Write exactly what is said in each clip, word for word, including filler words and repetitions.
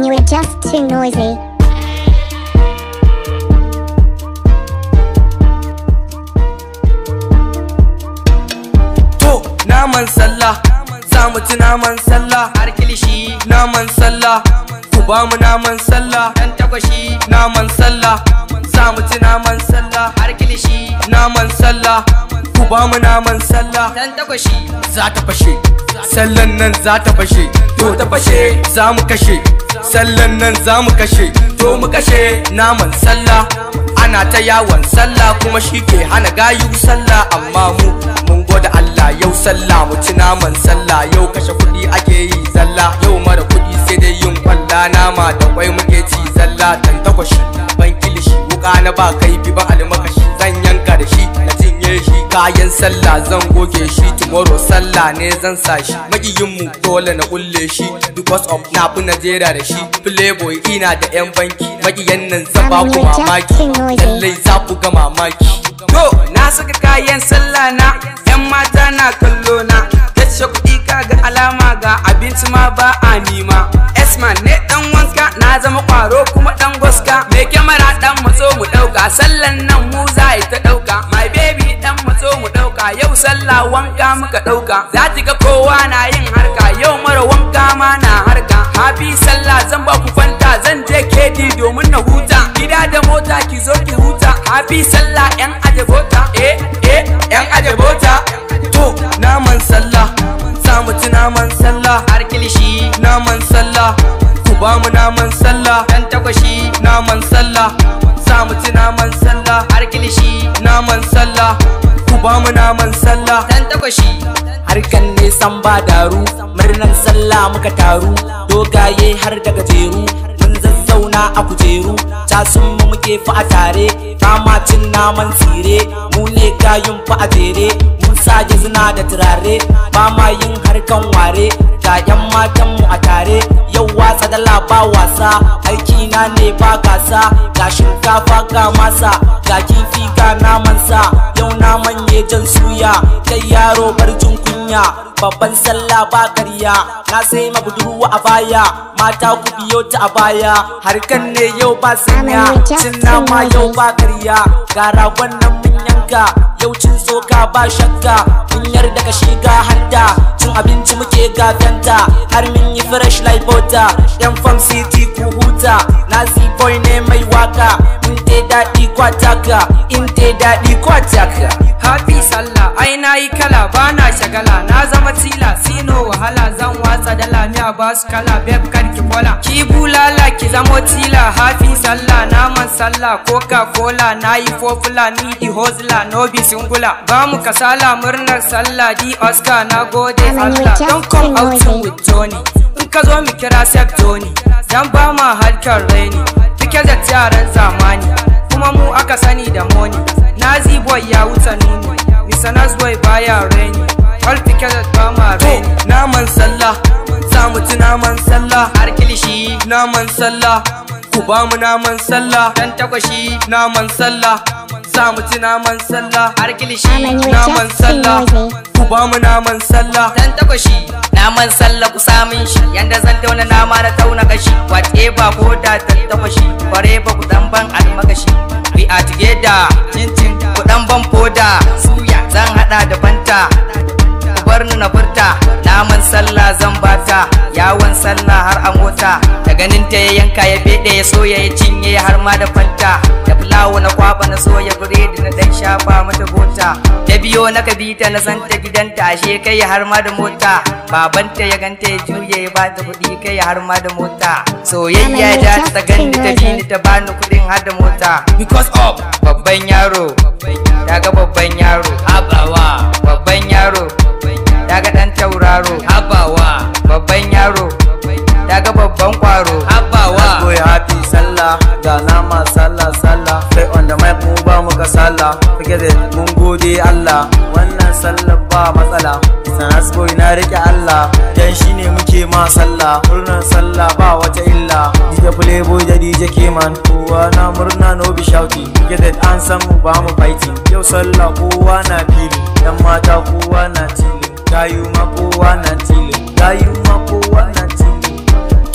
when you were just too noisy. To, naman sallah, za mu ci naman sallah. Har kilishi, naman sallah, ku ba mu naman sallah. dan takwashi, naman sallah, za mu ci naman sallah. har kilishi, naman sallah, ku ba mu naman sallah. dan takwashi, Za ta fashe, sallan nan za ta fashe, to ta fashe, za mu kashe. Sallan nan za mu kashe, to mu kashe. Naman sallah, ana ta yawon sallah, kuma shi ke hana gayu sallah. Amma mu mun gode Allah, yau sallah mu ci naman sallah. Yau kashe kuɗi ake yi zalla, yau mara kuɗi sai dai yin kwalla. Nama da kwai muke ci zalla. Dan takwashi, ban kilishi, wuka na ba kaifi ba almakashi. Zan yanka da shi, na cinye shi. Kayan sallah zan goge shi, tomorrow sallah ne zan sa shi. Magiyinmu dole na kulle shi, because of na fi Najeriya da shi. Playboy ina da yan banki, magiyan nan zan ba ku mamaki. Lallai za ku ga mamaki. To, na saka kayan sallah na, yan mata na kallo na. Yace kuɗi kaga alama ga abinci ma ba a nima. Esman ne dan wanka, na zama kwaro kuma dan goska. Mai kyamara dan matso mu ɗauka, sallan nan mu za ta ɗauka. My baby dan matso mu ɗauka, yau sallah wanka muka ɗauka. Za ta ga kowa na yin harka, yau mara wanka ma na harka. Happy sallah zan ba ku fanta, zan je kedi domin na huta. Gida da mota ki zo ki huta. Happy sallah yan ajabota, eh eh yan ajabota. To, naman sallah, za mu ci naman sallah. Har kilishi, Naman sallah, ku ba mu naman sallah. dan takwashi, Naman sallah, za mu ci naman sallah. har kilishi, Naman sallah, ku ba mu naman sallah. dan takwashi. Harkan ne san ba daru, murnan sallah muka taru. Dogaye har da gajeru, mun zazzauna a kujeru. Casun mu muke fa a tare, kama cin naman tsire. Mu ne gayun fa a jere, mun sa zina da turare. Ba ma yin harkan ware, ga yan matan mu a tare. Yau watsa dala ba wasa, aiki na ne ba gasa. Ga shinkafa ga masa, ga kifi ga naman sa. Yau naman ye jan suya, kai yaro bar jin kunya. Babban sallah ba karya, na sai ma budurwa a baya. Mata ku biyo ta a baya, harkan ne yau ba sanya. Cin nama yau ba karya, ga ragon nan mun yanka. Yau cin soka ba shakka, mun yarda ka shiga hanta. Cin abinci muke gafenta, har mun yi fresh like butter. Yan farm city ku huta, Nazi boy ne mai waka. In te daɗi kwataka, in te daɗi kwataka. Happy sallah, ai na yi kala ba na shagala. Na zama tila, sino wahala zan watsa dala. Miya ba su kala, beb kar ki fola. Ki bulala ki zamo tila. Happy sallah, naman sallah, coca cola. Na yi fofula, ni di hozla, no bi singula. Ba mu kasala murnar sallah, di Oscar na gode Allah. Don't come out with Johnny, in ka zo mu kira Sef Johnny. Dan ba ma harkar raini, fike da yaran zamani. Kuma mu aka sani da money. Nazi boy ya wuta nuni, Misanas boy baya raini. All together ba ma To, raini. naman sallah, za mu ci naman sallah. Har kilishi, Naman sallah, ku ba mu naman sallah. dan takwashi, Naman sallah, za mu ci naman sallah. har kilishi, Naman sallah, ku ba mu naman sallah. dan takwashi. Naman sallah ku samun shi, yanda zan tauna nama na tauna kashi. Whatever ko da dan takwashi, bare ba ku dan ban almakashi. We are together, cincin ku dan ban foda. Suya zan hada da fanta, ku bar ni na furta. Naman sallah zan bata, yawon sallah har a mota. Da ganin ta ya yanka ya fede ya soya ya cinye har ma da fanta. Da fulawa na kwaba na soya biredi na dan shafa mata bota. Da biyo na kabita na santa gidanta, ashe kai har ma da mota. Babanta ya ganta ya juye ya bata kuɗi kai har ma da mota. Soyayya da ta gani ta bi ni ta bani kuɗin har da mota. Because of Babban yaro, daga babban yaro. abawa, Babban yaro, daga dan tauraro. abawa, Babban yaro, daga babban kwaro. abawa. Boy happy sallah, ga nama sallah sallah. Kai on the mic mu ba muka sallah. Forget it, mun gode Allah. Wannan sallah ba matsala. Sanas boy na rike Allah, dan shine muke ma sallah. Murnar sallah ba wata illa. D J Playboy da D J Keman, kowa na murna no be shouting. Forget it, an san mu ba mu fighting. Yau sallah kowa na fili, yan mata kowa na tilin. Gayu ma kowa na tilin, gayu ma kowa na tilin. To,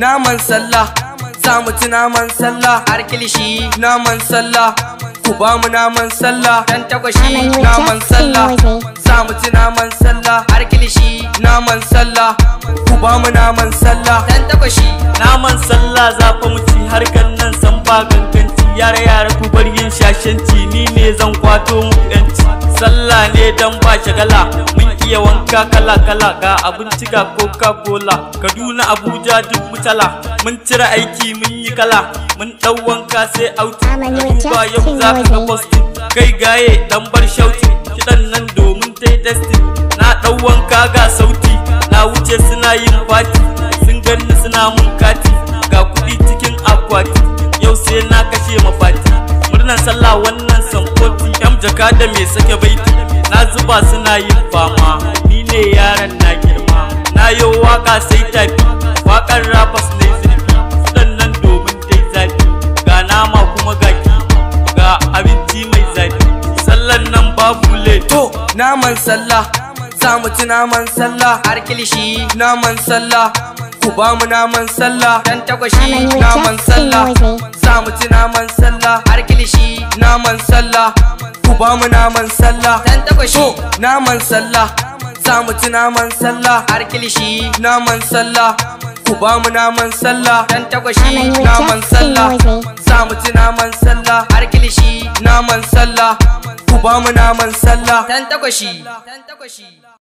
naman sallah, za mu ci naman sallah. har kilishi Naman sallah, ku ba mu naman sallah. dan takwashi Naman sallah, za mu ci naman sallah. har kilishi Naman sallah, ku ba mu naman sallah. dan takwashi naman sallah za fa mu ci harkan nan san ba ganganci. Yara yara ku bar yin shashanci, ni ne zan kwato muku yanci. Sallah ne dan ba shagala, mun iya wanka kala kala, ga abinci ga coca cola. Kaduna Abuja duk mutala, mun cire aiki mun yi kala, mun dau wanka sai auti. Duba yau za ka ga posting, kai gaye dan bar shauti. Kiɗan nan domin ta yi testing, na dau wanka ga sauti. Na wuce suna yin fati, sun ganni suna mun kati. Ga kuɗi cikin akwati, yau sai na kashe mafati. Murnan sallah wannan samfoti, yan jaka da mai sake baiti. Na zuba suna yin fama, ni ne yaran na girma. Na yi waka sai tafi, wakar rappers ne zurfi. Sudan nan domin ta yi zafi, ga nama kuma ga kifi, ga abinci mai zafi. Sallan nan babu laifi. To, naman sallah, za mu ci naman sallah. har kilishi Naman sallah, ku ba mu naman sallah. dan takwashi Naman sallah, za mu ci naman sallah. har kilishi Naman sallah, ku ba mu naman sallah. dan takwashi To, naman sallah, za mu ci naman sallah. har kilishi Naman sallah, ku ba mu naman sallah. dan takwashi Naman sallah, za mu ci naman sallah. har kilishi Naman sallah, ku ba mu naman sallah. dan takwashi dan takwashi